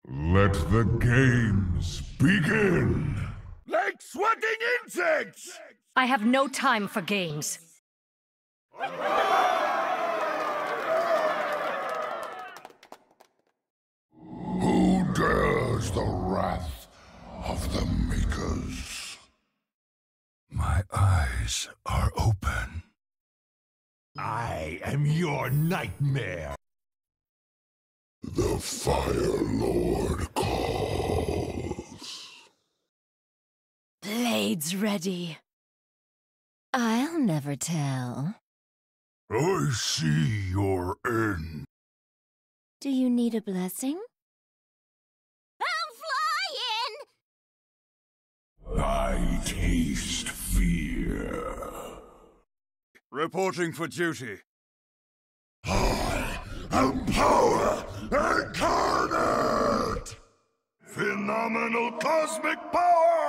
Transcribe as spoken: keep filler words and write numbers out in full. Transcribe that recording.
Let the games begin! Like sweating insects! I have no time for games. Who dares the wrath of the Makers? My eyes are open. I am your nightmare. The Fire Lord calls. Blades ready. I'll never tell. I see your end. Do you need a blessing? I taste fear. Reporting for duty. I am power incarnate! Phenomenal cosmic power!